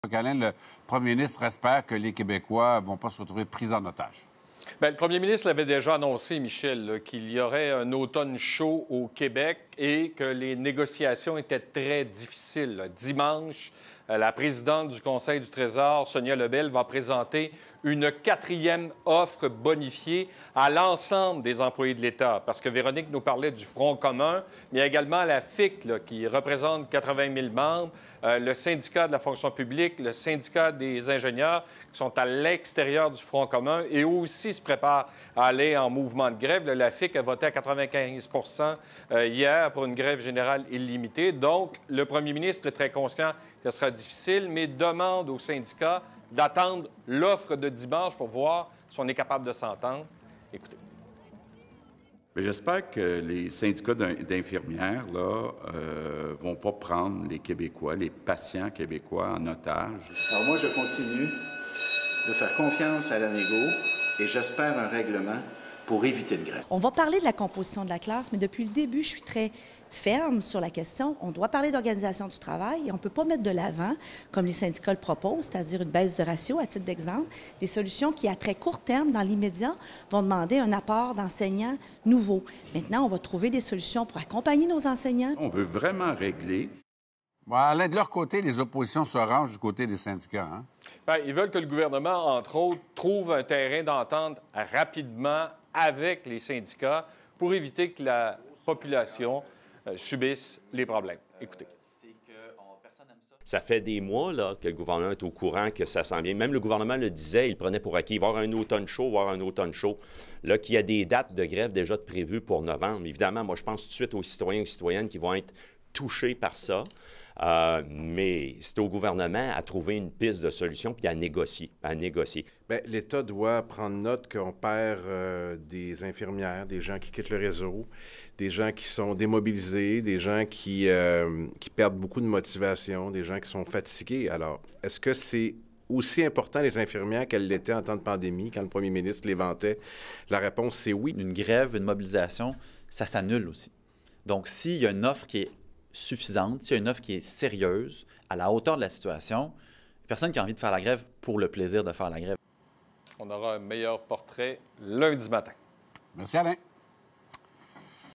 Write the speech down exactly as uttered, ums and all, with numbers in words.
Alain, le premier ministre espère que les Québécois ne vont pas se retrouver pris en otage. Bien, le premier ministre l'avait déjà annoncé, Michel, qu'il y aurait un automne chaud au Québec et que les négociations étaient très difficiles. Dimanche, la présidente du Conseil du Trésor, Sonia Lebel, va présenter une quatrième offre bonifiée à l'ensemble des employés de l'État. Parce que Véronique nous parlait du Front commun, mais il y a également la F I C, là, qui représente quatre-vingt mille membres, euh, le syndicat de la fonction publique, le syndicat des ingénieurs, qui sont à l'extérieur du Front commun et aussi se préparent à aller en mouvement de grève. La F I C a voté à quatre-vingt-quinze pour cent hier pour une grève générale illimitée. Donc, le premier ministre est très conscient que ce sera difficile, mais demande aux syndicats d'attendre l'offre de dimanche pour voir si on est capable de s'entendre. Écoutez. J'espère que les syndicats d'infirmières là euh, vont pas prendre les Québécois, les patients québécois en otage. Alors moi, je continue de faire confiance à la négo et j'espère un règlement pour éviter une grève. On va parler de la composition de la classe, mais depuis le début, je suis très ferme sur la question. On doit parler d'organisation du travail et on ne peut pas mettre de l'avant, comme les syndicats le proposent, c'est-à-dire une baisse de ratio, à titre d'exemple, des solutions qui, à très court terme, dans l'immédiat, vont demander un apport d'enseignants nouveaux. Maintenant, on va trouver des solutions pour accompagner nos enseignants. On veut vraiment régler. Bon, Alain, de leur côté, les oppositions se rangent du côté des syndicats. Hein? Bien, ils veulent que le gouvernement, entre autres, trouve un terrain d'entente rapidement avec les syndicats pour éviter que la population euh, subisse les problèmes. Écoutez. Ça fait des mois là, que le gouvernement est au courant que ça s'en vient. Même le gouvernement le disait, il prenait pour acquis. Il va y avoir un automne chaud, il va y avoir un automne chaud. Là, qu'il y a des dates de grève déjà prévues pour novembre. Évidemment, moi, je pense tout de suite aux citoyens et aux citoyennes qui vont être touchés par ça. Euh, mais c'est au gouvernement à trouver une piste de solution puis à négocier. À négocier. Bien, l'État doit prendre note qu'on perd euh, des infirmières, des gens qui quittent le réseau, des gens qui sont démobilisés, des gens qui, euh, qui perdent beaucoup de motivation, des gens qui sont fatigués. Alors, est-ce que c'est aussi important les infirmières qu'elles l'étaient en temps de pandémie, quand le premier ministre les vantait? La réponse, c'est oui. Une grève, une mobilisation, ça s'annule aussi. Donc, s'il y a une offre qui est suffisante, s'il y a une offre qui est sérieuse, à la hauteur de la situation, personne qui a envie de faire la grève pour le plaisir de faire la grève. On aura un meilleur portrait lundi matin. Merci, Alain.